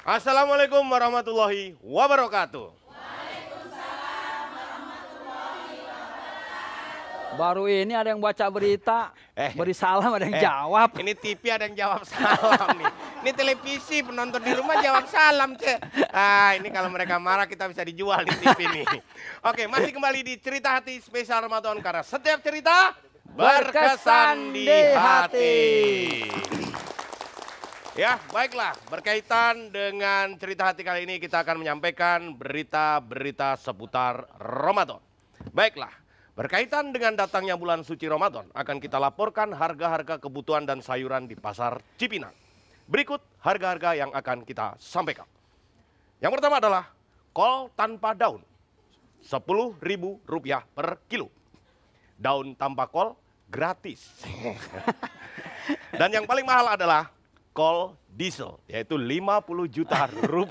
Assalamualaikum warahmatullahi wabarakatuh. Baru ini ada yang baca berita, beri salam ada yang jawab. Ini TV ada yang jawab salam nih. Ini televisi, penonton di rumah jawab salam, Cek. Ini kalau mereka marah kita bisa dijual di TV nih. Oke, masih kembali di Cerita Hati spesial Ramadan karena setiap cerita berkesan di hati. Ya, baiklah. Berkaitan dengan cerita hati kali ini kita akan menyampaikan berita-berita seputar Ramadan. Baiklah. Berkaitan dengan datangnya bulan suci Ramadan, akan kita laporkan harga-harga kebutuhan dan sayuran di pasar Cipinang. Berikut harga-harga yang akan kita sampaikan. Yang pertama adalah kol tanpa daun, Rp10.000 per kilo. Daun tanpa kol gratis. Dan yang paling mahal adalah kol diesel, yaitu Rp50 juta.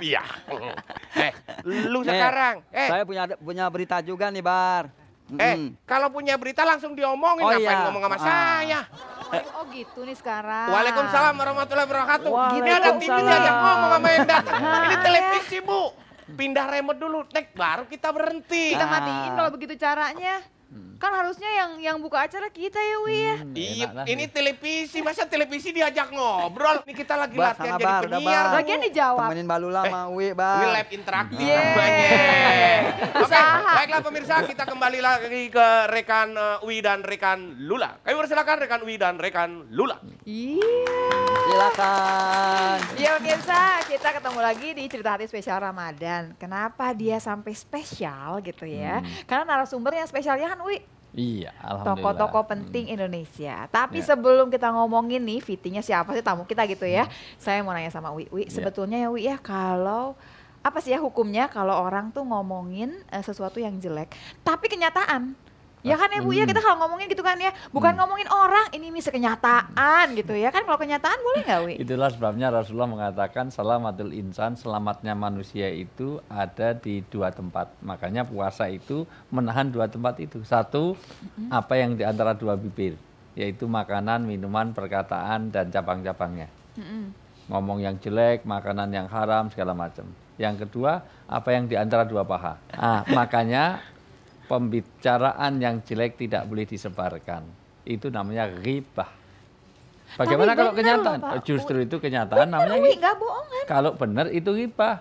Lu sekarang. Saya punya berita juga nih, Bar. Kalau punya berita langsung diomongin, ngapain ngomong sama saya? Oh gitu nih sekarang. Waalaikumsalam warahmatullahi wabarakatuh. Gini ada TV Waalaikumsalam. diajak ngomong sama yang datang. Ini televisi, Bu. Pindah remote dulu, baru kita berhenti. Kita matiin kalau begitu caranya. Kan harusnya yang buka acara kita ya, Wi ya. Iya, ini televisi, masa televisi diajak ngobrol? Ini kita lagi Bar, latihan sana, jadi Bar, udah, penyiar. Bar. Lagian dijawab. Temenin Balula sama Wi, Bar. Ini live interaktif Yeay. namanya. Oke, Usaha. baiklah pemirsa, kita kembali lagi ke rekan Wi dan rekan Lula. Kami persilakan rekan Wi dan rekan Lula. Iya. Silakan. Iya pemirsa, kita ketemu lagi di Cerita Hati spesial Ramadan. Kenapa dia sampai spesial gitu ya? Karena narasumber yang spesialnya kan Wi. Iya, alhamdulillah. Tokoh-tokoh penting Indonesia. Tapi sebelum kita ngomongin nih fittingnya siapa sih tamu kita gitu ya. Saya mau nanya sama Wi. Sebetulnya ya Wi ya, kalau apa sih ya hukumnya kalau orang tuh ngomongin sesuatu yang jelek tapi kenyataan. Ya kan ya Bu ya, kita kalau ngomongin gitu kan ya, bukan ngomongin orang, ini nih kenyataan gitu ya kan. Kalau kenyataan boleh nggak Wi? Itulah sebabnya Rasulullah mengatakan salamatul insan, selamatnya manusia itu ada di dua tempat. Makanya puasa itu menahan dua tempat itu. Satu, apa yang di antara dua bibir, yaitu makanan, minuman, perkataan, dan cabang-cabangnya. Ngomong yang jelek, makanan yang haram, segala macam. Yang kedua, apa yang di antara dua paha. Makanya pembicaraan yang jelek tidak boleh disebarkan. Itu namanya ghibah. Bagaimana kalau kenyataan? Justru itu kenyataan namanya. Nggak bohong kan? Kalau benar itu ghibah.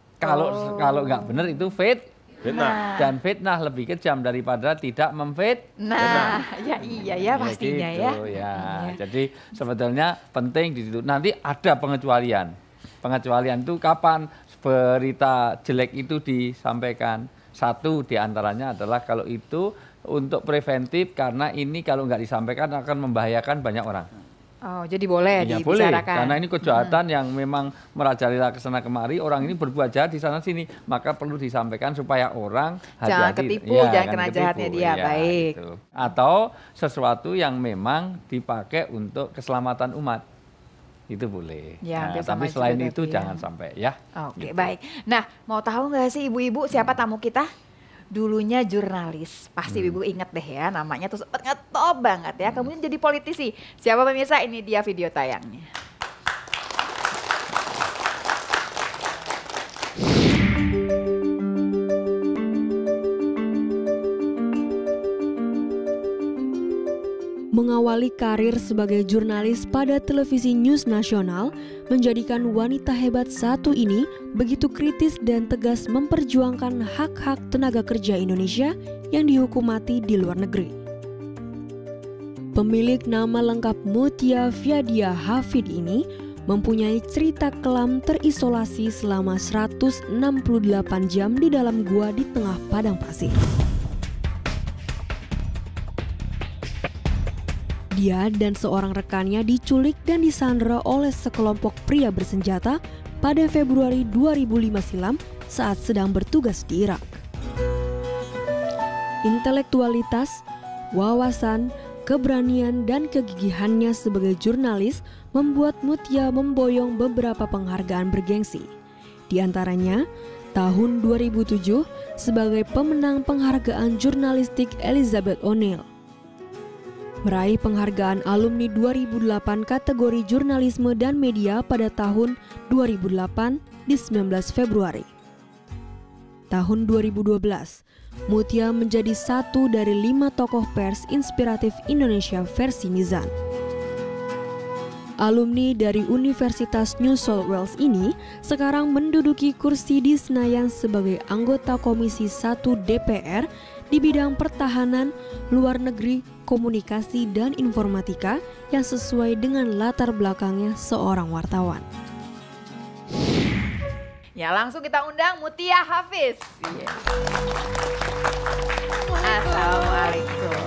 Kalau nggak benar itu fitnah. Dan fitnah lebih kejam daripada tidak memfitnah. Ya iya ya pastinya gitu, ya. Jadi sebetulnya penting di situ. Nanti ada pengecualian. Pengecualian itu kapan berita jelek itu disampaikan. Satu diantaranya adalah kalau itu untuk preventif, karena ini kalau nggak disampaikan akan membahayakan banyak orang. Oh, jadi boleh Ya, dibicarakan. boleh, karena ini kejahatan yang memang merajalela ke sana kemari, orang ini berbuat jahat di sana sini, maka perlu disampaikan supaya orang jangan hati-hati. ketipu, jangan kena jahatnya dia, baik. Gitu. Atau sesuatu yang memang dipakai untuk keselamatan umat. Itu boleh. Ya, Tapi selain itu jangan sampai ya. Oke, gitu. baik. Nah, mau tahu nggak sih ibu-ibu siapa tamu kita? Dulunya jurnalis. Pasti ibu inget deh ya, namanya tuh sempet ngetop banget ya. Kemudian jadi politisi. Siapa pemirsa? Ini dia video tayangnya. Mengawali karir sebagai jurnalis pada televisi News Nasional menjadikan wanita hebat satu ini begitu kritis dan tegas memperjuangkan hak-hak tenaga kerja Indonesia yang dihukum mati di luar negeri. Pemilik nama lengkap Mutia Fiadia Hafid ini mempunyai cerita kelam terisolasi selama 168 jam di dalam gua di tengah padang pasir. Dia dan seorang rekannya diculik dan disandera oleh sekelompok pria bersenjata pada Februari 2005 silam saat sedang bertugas di Irak. Intelektualitas, wawasan, keberanian, dan kegigihannya sebagai jurnalis membuat Mutia memboyong beberapa penghargaan bergengsi. Di antaranya, tahun 2007 sebagai pemenang penghargaan jurnalistik Elizabeth O'Neill. Meraih penghargaan alumni 2008 kategori jurnalisme dan media pada tahun 2008, di 19 Februari. Tahun 2012, Mutia menjadi satu dari 5 tokoh pers inspiratif Indonesia versi Mizan. Alumni dari Universitas New South Wales ini sekarang menduduki kursi di Senayan sebagai anggota Komisi 1 DPR di bidang pertahanan, luar negeri, komunikasi, dan informatika yang sesuai dengan latar belakangnya seorang wartawan. Ya langsung kita undang Mutia Hafiz. Assalamualaikum.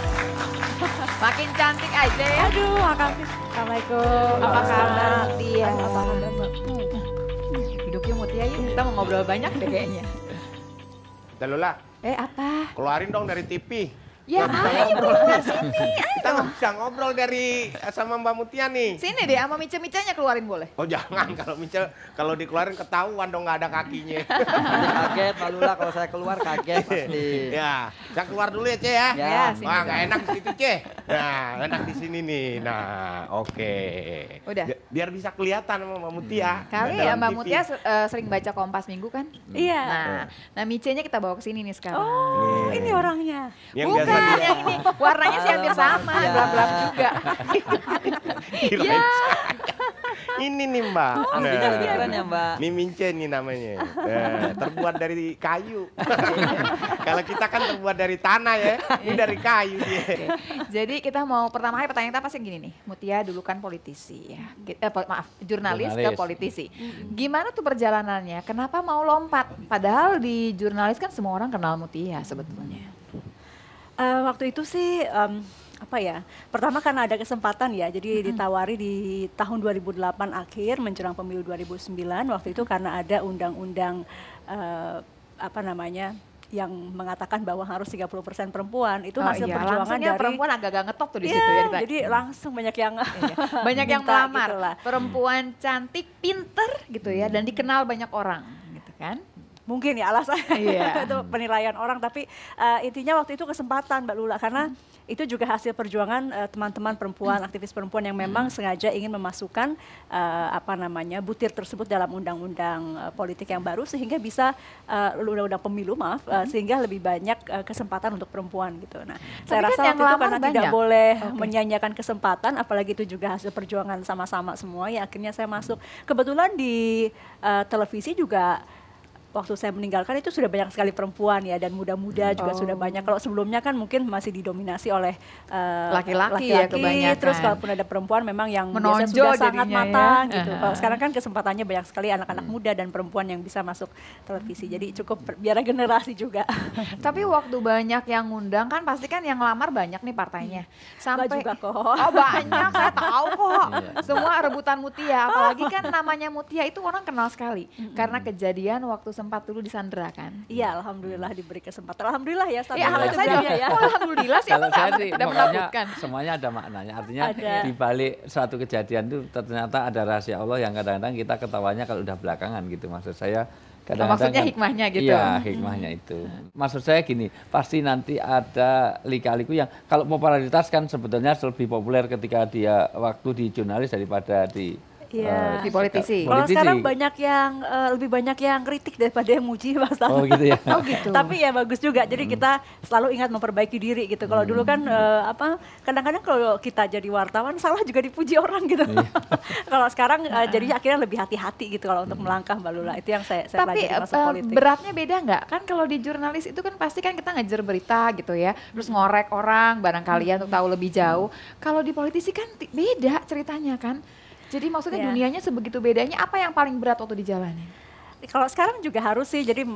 Makin cantik aja ya. Aduh, makasih. Assalamualaikum. Apa kabar Mutia? Apa kabar, Mbak? Duduk yuk Mutia yuk. Kita mau ngobrol banyak deh kayaknya. Kita Lola, Apa? keluarin dong dari TV. Ya Nggak bisa ayo ngobrol. keluar sini. Kita nggak bisa ngobrol dari sama Mbak Mutia nih. Sini deh sama Mice-micenya keluarin boleh. Oh jangan, kalau dikeluarin ketahuan dong nggak ada kakinya. Kaget Mbak Lula kalau saya keluar kaget pasti. Ya, saya keluar dulu ya, Ce ya. Ya, sini Wah, dong. nggak enak di situ, Ce. Nah, enak di sini nih. Nah, oke. Udah. Biar bisa kelihatan sama Mbak Mutia. Kali dalam ya Mbak TV. Mutia sering baca Kompas Minggu kan? Iya. Nah Micenya kita bawa ke sini nih sekarang. Oh, ini orangnya. Yang Bukan, biasa dia yang ini warnanya sih hampir sama, Ya. gelap-gelap juga. kirain saya. Ini nih Mbak. Aslinya lebih keren ya Mbak. Mimince nih namanya. Terbuat dari kayu. Kalau kita kan terbuat dari tanah ya. Ini dari kayu dia. Oke. Jadi kita mau pertama kali pertanyaan kita pasti gini nih. Mutia dulu kan politisi ya. Maaf, jurnalis ke Jurnalis. politisi. Gimana tuh perjalanannya? Kenapa mau lompat? Padahal di jurnalis kan semua orang kenal Mutia sebetulnya. Waktu itu sih apa ya? Pertama karena ada kesempatan ya. Jadi ditawari di tahun 2008 akhir menjelang pemilu 2009. Waktu itu karena ada undang-undang apa namanya? Yang mengatakan bahwa harus 30% perempuan. Itu hasil perjuangan langsungnya dari perempuan agak-agak ngetop tuh di Iya, situ ya. jadi langsung banyak yang Banyak yang minta melamar. gitu lah. Perempuan cantik, pinter gitu ya dan dikenal banyak orang gitu kan. Mungkin ya alasannya Iya. itu penilaian orang, tapi intinya waktu itu kesempatan Mbak Lula karena itu juga hasil perjuangan teman-teman perempuan, aktivis perempuan yang memang sengaja ingin memasukkan apa namanya butir tersebut dalam undang-undang politik yang baru sehingga bisa undang-undang pemilu sehingga lebih banyak kesempatan untuk perempuan gitu. Nah, saya kan rasa yang waktu itu ngelamar karena tidak banyak. boleh Oke. menyanyiakan kesempatan, apalagi itu juga hasil perjuangan sama-sama semua, ya akhirnya saya masuk. Kebetulan di televisi juga waktu saya meninggalkan itu sudah banyak sekali perempuan ya dan muda-muda juga sudah banyak. Kalau sebelumnya kan mungkin masih didominasi oleh Laki-laki ya kebanyakan. Terus kalaupun ada perempuan memang yang Menonjol biasa sudah sangat jadinya ya. matang gitu. Kalau sekarang kan kesempatannya banyak sekali anak-anak muda dan perempuan yang bisa masuk televisi. Jadi cukup biar generasi juga. Tapi waktu banyak yang ngundang kan pasti kan yang lamar banyak nih partainya. Sampai Nggak juga kok. Oh banyak, saya tahu kok. Semua rebutan Mutia, apalagi kan namanya Mutia itu orang kenal sekali. Karena kejadian waktu sempat dulu disandra kan. Iya, alhamdulillah diberi kesempatan. Alhamdulillah ya. Ya, alhamdulillah saya itu juga, ya. oh, alhamdulillah sih Kalau emang saya nggak- sih tidak pokoknya menakutkan. semuanya ada maknanya. Artinya Ada. di balik suatu kejadian itu ternyata ada rahasia Allah yang kadang-kadang kita ketawanya kalau udah belakangan gitu. Maksud saya kadang-kadang maksudnya kan- hikmahnya gitu. Iya, hikmahnya itu. Maksud saya gini, pasti nanti ada lika-liku yang kalau popularitas kan sebetulnya lebih populer ketika dia waktu di jurnalis daripada di Iya. Di politisi. Kalau politisi. sekarang banyak yang lebih banyak yang kritik daripada yang muji Mas Tama. Oh gitu ya. Oh gitu. Tapi ya bagus juga. Jadi kita selalu ingat memperbaiki diri gitu. Kalau dulu kan apa kadang-kadang kalau kita jadi wartawan salah juga dipuji orang gitu. Kalau sekarang jadi akhirnya lebih hati-hati gitu kalau untuk melangkah Mbak Lula. Itu yang saya Tapi pelajari masuk politik. beratnya beda nggak? Kan kalau di jurnalis itu kan pasti kan kita ngejar berita gitu ya, terus ngorek orang barangkali untuk tahu lebih jauh. Kalau di politisi kan beda ceritanya kan. Jadi maksudnya Iya. dunianya sebegitu bedanya. Apa yang paling berat waktu dijalanin? Kalau sekarang juga harus sih jadi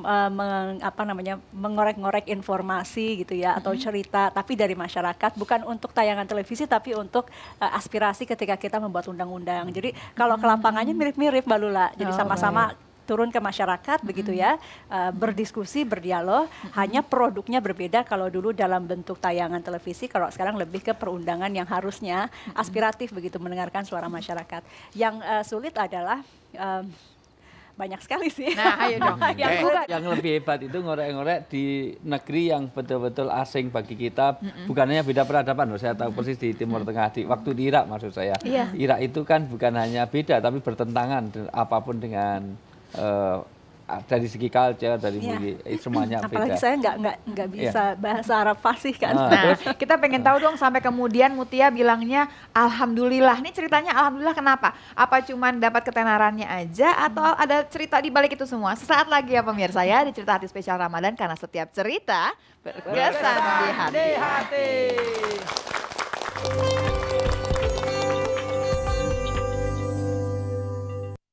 apa namanya mengorek-ngorek informasi gitu ya atau cerita tapi dari masyarakat bukan untuk tayangan televisi tapi untuk aspirasi ketika kita membuat undang-undang. Jadi kalau ke lapangannya mirip-mirip Mbak Lula. Jadi Oh, sama-sama turun ke masyarakat begitu ya, berdiskusi, berdialog, hanya produknya berbeda kalau dulu dalam bentuk tayangan televisi, kalau sekarang lebih ke perundangan yang harusnya aspiratif begitu mendengarkan suara masyarakat. Yang sulit adalah banyak sekali sih. Nah, ayo dong. Yang suka Yang lebih hebat itu ngorek-ngorek di negeri yang betul-betul asing bagi kita, bukannya beda peradaban loh. Saya tahu persis di Timur Tengah, di waktu di Irak maksud saya. Iya. Irak itu kan bukan hanya beda tapi bertentangan apapun dengan dari segi culture, dari Iya. segi semuanya Apalagi beda. saya nggak bisa bahasa Arab fasih kan. Nah, kita pengen tahu dong sampai kemudian Mutia bilangnya alhamdulillah. Ini ceritanya alhamdulillah kenapa? Apa cuman dapat ketenarannya aja atau ada cerita di balik itu semua? Sesaat lagi ya pemirsa ya di Cerita Hati Spesial Ramadan karena setiap cerita berkesan di hati. Di hati.